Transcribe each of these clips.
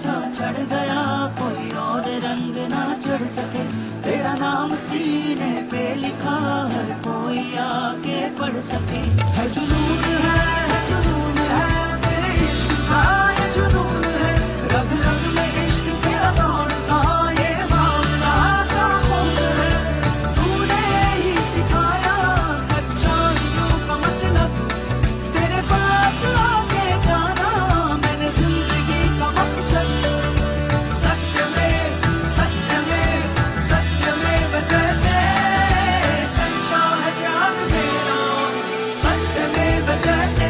सा चढ़ गया, कोई और रंग ना चढ़ सके। तेरा नाम सीने पे लिखा, हर कोई आके पढ़ सके। है जुनून है जुनून है, तेरे इश्क का ये जुनून है। रग रग में इश्क तेरा दौड़ता, ये मामला सा खून है। तूने ही सिखाया सच्चाइयों का मतलब, तेरे पास आके जाना मैंने जिंदगी का मकसद। सत्य में सत्य में सत्य में बजते, सच्चा है प्यार मेरा, सत्य में बजते।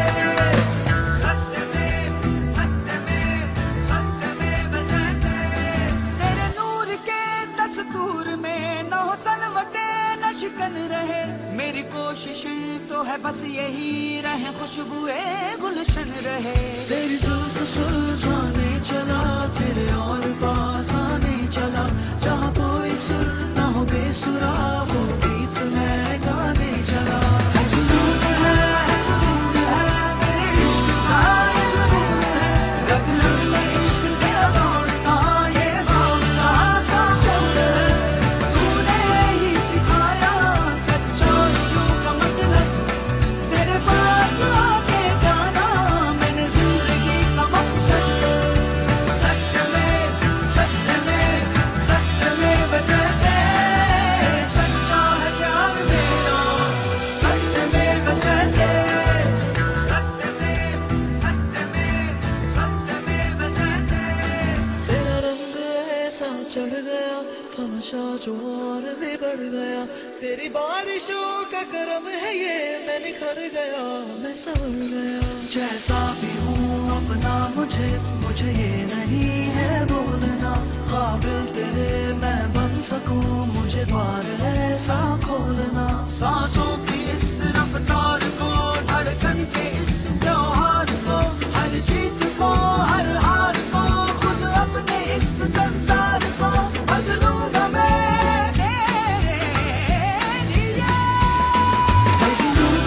सत्य में सत्य में सत्य में बजते। तेरे नूर के दस्तूर में न हो सलवटे न शिकन रहे। मेरी कोशिश तो है बस यही रहे, खुशबुए गुलशन रहे। तेरी जुल्फ सुलझाने चला, तेरे और पास आने चला। जहाँ कोई सुर ना हो बेसुरा, वो गीत मैं गाने चला। है जुनून है जुनून है, तेरे इश्क का ये जुनून है। रग रग में इश्क तेरा दौड़ता, ये मामला सा खून है। तूने ही सिखाया सच्चाइयों का मतलब, तेरे पास आके जाना मैंने जिंदगी का मकसद। सत्य में सत्य में सत्य में बजते, सच्चा है प्यार मेरा, सत्य में बजते। सत्य में सत्य में सत्य में बजते। तेरा रंग ऐसा चढ़ गया, फमशा जो और बिगड़ गया। तेरी बारिशों का करम है ये, मैं निखर गया, मैं संवर गया। जैसा भी हूँ अपना मुझे ये नहीं है बोलना। काबिल तेरे मैं बन सकूं, मुझे द्वार ऐसा खोलना। सांसों की इस रफ्तार को, धड़कन के इस त्योहार को, हर जीत को हर हार को, खुद अपने इस संसार को बदलूंगा मैं तेरे लिए। है जुनून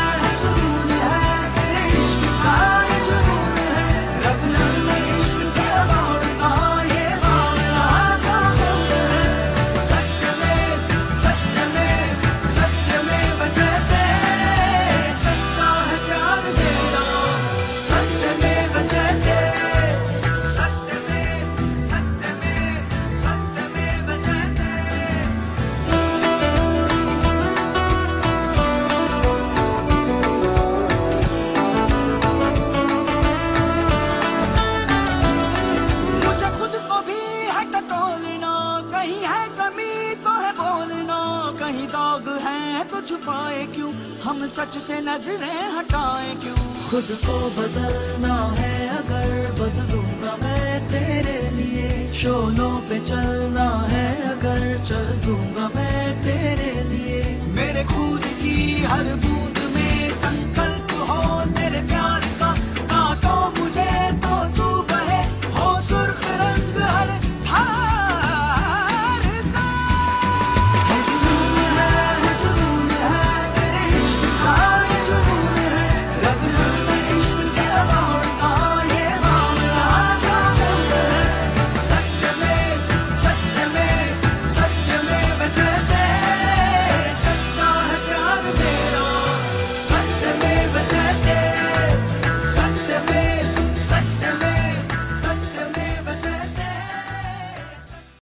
है, तेरे इश्क का ये जुनून है। रग रग में इश्क तेरा दौड़ता, ये मामला सा खून है। सत्य में सत्य में सत्य में बजते, सच्चा है प्यार मेरा, सत्य में बजते। सत्य में सत्य में सत्य में बजते। मुझे खुद को भी है टटोलना, कहीं है कमी तो है बोलना। कहीं दाग है तो छुपाए क्यों, हम सच से नजरें हटाए क्यों। खुद को बदलना है अगर, बदलूंगा मैं तेरे लिए। शोलों पे चलना